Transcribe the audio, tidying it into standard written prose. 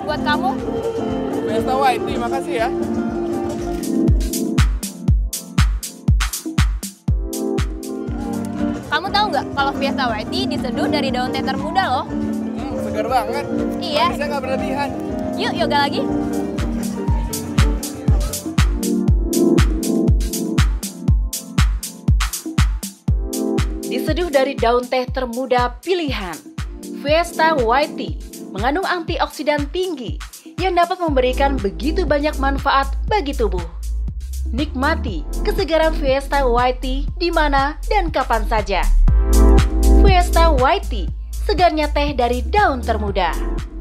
buat kamu. Fiesta Whitey, makasih ya. Kamu tahu nggak kalau Fiesta Whitey diseduh dari daun teh termuda loh? Segar banget. Iya. Manisnya nggak berlebihan. Yuk, yoga lagi. Diseduh dari daun teh termuda pilihan, Fiesta Whitey mengandung antioksidan tinggi yang dapat memberikan begitu banyak manfaat bagi tubuh. Nikmati kesegaran Fiesta Whitey di mana dan kapan saja. Fiesta Whitey, segarnya teh dari daun termuda.